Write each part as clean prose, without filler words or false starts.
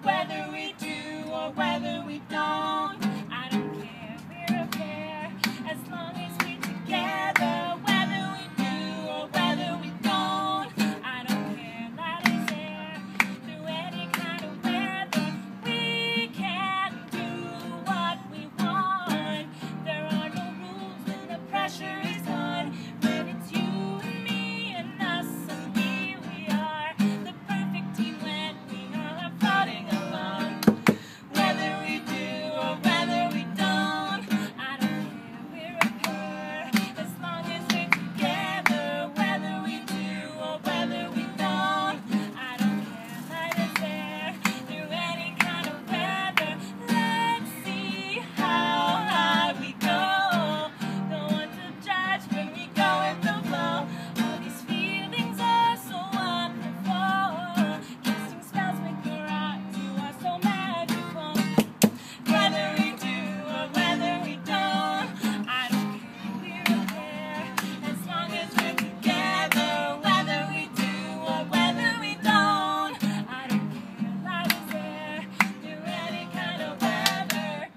Whether we do or whether we don't, I don't care, we're a pair, as long as we're together. Whether we do or whether we don't, I don't care, that is there. Through any kind of weather, we can do what we want. There are no rules when the pressure is on. When it's you and me and us and we are the perfect team when we are floating along. Whether we do or whether we don't, I don't care, we're a pair, as long as we're together. Whether we do or whether we don't, I don't care, light is there. Through any kind of weather, let's see how high we go. No one to judge when we go with the flow. All these feelings are so wonderful. Casting spells with your eyes, you are so magical. Whether we do or whether we don't, I don't care, we're a pair, as long as we're together. Whether we do or whether we don't, I don't care, light is there. Through any kind of weather.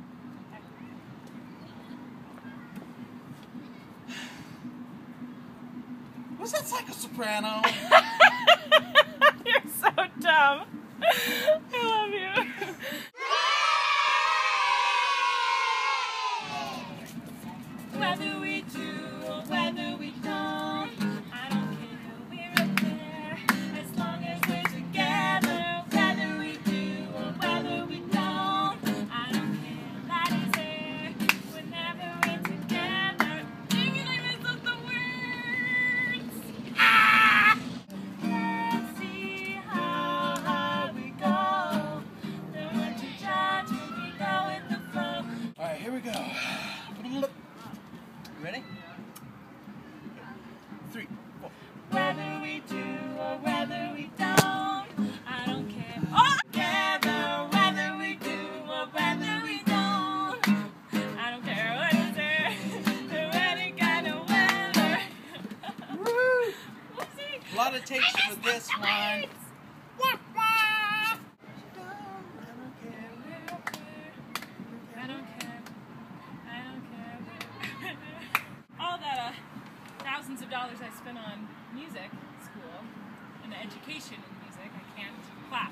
Was that like a soprano? You're so dumb. I love you. Whether we do or whether we don't, I don't care, we're a pair, as long as we're together. Whether we do or whether we don't, I don't care, that is there. Whenever we're together. Dang it, I messed up the words! Ah! Let's see how high we go. No one to judge when we go with the flow. Alright, here we go. Ready? 3, 4. Whether we do or whether we don't, I don't care. Oh! Together, whether we do or whether we don't, I don't care what is there. Through any kind of weather. Woo! Whoopsie. A lot of takes for this one. I don't care. I don't care. All that thousands of dollars I spent on music school and education in music, I can't clap.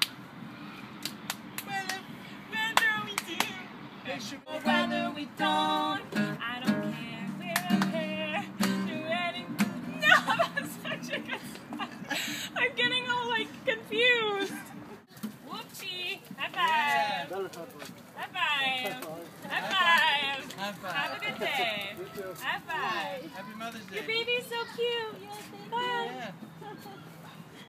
Whether we do or whether we don't, I don't care. We're a pair. Through any. No, that's such a good song. I'm getting all like confused. Whoopsie. High five. High five. High five. High five. Have a good day. High five. Happy Mother's Day. Your baby's so cute. You like baby? Yeah.